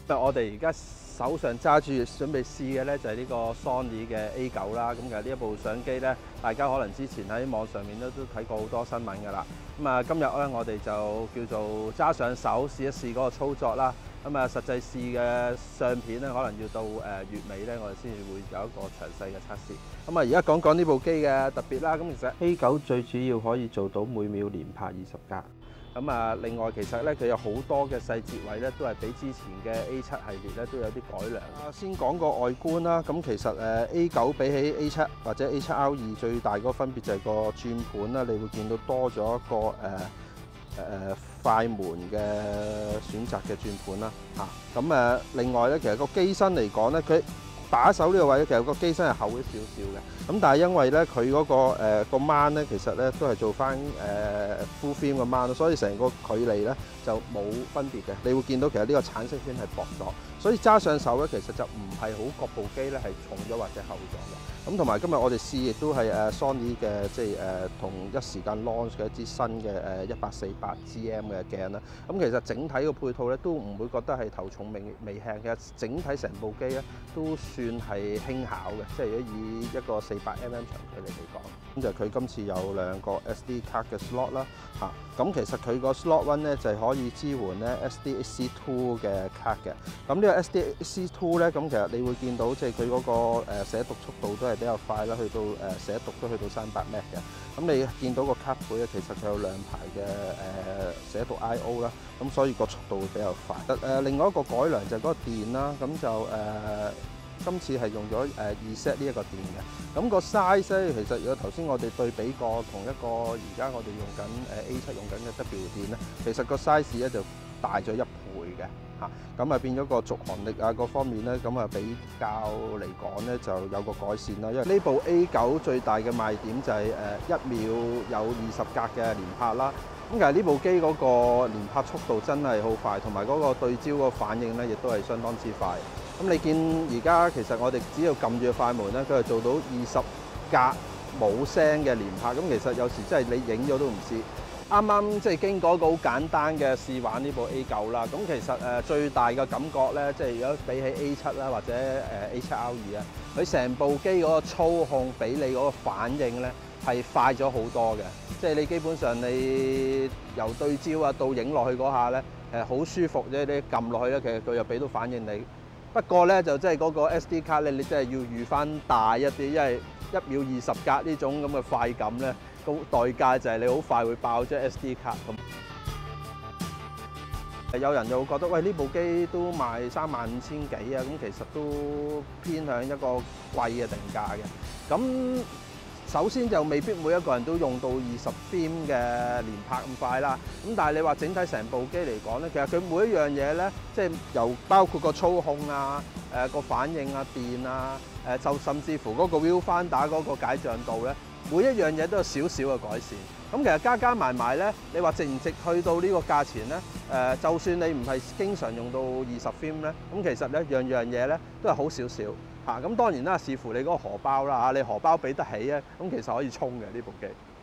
我哋而家手上揸住準備試嘅咧就係呢個 Sony 嘅 A9啦。咁其實呢一部相機咧，大家可能之前喺網上面都睇過好多新聞㗎啦。咁啊，今日咧我哋就叫做揸上手試一試嗰個操作啦。咁啊，實際試嘅相片咧，可能要到月尾咧，我哋先至會有一個詳細嘅測試。咁啊，而家講講呢部機嘅特別啦。咁其實 A9 最主要可以做到每秒連拍20格。咁啊，另外其實咧，佢有好多嘅細節位咧，都係比之前嘅 A7系列咧都有啲改良。先講個外觀啦。咁其實A9比起 A7 或者 A7R2 最大嗰個分別就係個轉盤啦，你會見到多咗一個快門嘅選擇嘅轉盤啦。咁另外咧，其實個機身嚟講咧，佢把手呢個位咧，其實個機身係厚咗少少嘅。咁但係因為咧佢嗰個掹咧，其實咧都係做翻full frame 嘅掹，所以成個距離咧就冇分別嘅。你會見到其實呢個橙色圈係薄咗，所以揸上手咧其實就唔係好覺部機咧係重咗或者厚咗嘅。咁同埋今日我哋試亦都係Sony 嘅即係同一時間 launch 嘅一支新嘅148GM 嘅鏡啦。咁其實整體個配套咧都唔會覺得係頭重尾輕嘅，整體成部機咧都算係輕巧嘅，即係如果以一個400mm 長距離嚟講，咁就佢今次有2個 SD 卡嘅 slot 啦。咁其實佢個 slot one 咧就係可以支援咧 SDAC2 嘅卡嘅。咁呢個 SDAC2 咧，咁其實你會見到即係佢嗰個寫讀速度都係比較快啦，去到寫讀都去到300M嘅。咁你見到個卡背咧，其實佢有2排嘅寫讀 I/O 啦，咁所以個速度會比較快。另外一個改良就係嗰個電啦，咁就今次係用咗2set 呢一個電嘅。咁個 size 咧，其實如果頭先我哋對比過同一個而家我哋用緊A7 用緊嘅 W 電咧，其實個 size 咧就大咗1倍嘅。咁啊變咗個續航力啊各方面咧，咁啊比較嚟講咧就有個改善啦。因為呢部 A9 最大嘅賣點就係1秒有20格嘅連拍啦。咁其實呢部機嗰個連拍速度真係好快，同埋嗰個對焦個反應咧亦都係相當之快。咁你見而家其實我哋只要撳住個快門咧，佢係做到20格冇聲嘅連拍。咁其實有時真係你影咗都唔知。啱啱即係經過一個好簡單嘅試玩呢部 A9 啦。咁其實最大嘅感覺咧，即係如果比起 A7 啦或者A7R2 啊，佢成部機嗰個操控俾你嗰個反應咧係快咗好多嘅。即係你基本上你由對焦啊到影落去嗰下咧，好舒服啫。你撳落去咧，其實佢又俾到反應你。不過咧就即係嗰個 SD 卡咧，你真係要預翻大一啲，因為1秒20格呢種咁嘅快感咧，個代價就係你好快會爆張 SD 卡咁。有人就會覺得喂，呢部機都賣35000幾啊，咁其實都偏向一個貴嘅定價嘅。咁首先就未必每一個人都用到20fps 嘅連拍咁快啦。咁但係你話整體成部機嚟講咧，其實佢每一樣嘢咧，即係由包括個操控啊、個反應啊、電啊、就甚至乎嗰個 viewfinder 嗰個解像度咧，每一樣嘢都有少少嘅改善。咁其實加埋埋咧，你話值唔值去到呢個價錢咧？就算你唔係經常用到20fps咧，咁其實咧樣嘢咧都係好少少。咁當然啦，視乎你嗰個荷包啦，你荷包俾得起咧，咁其實可以衝嘅呢部機。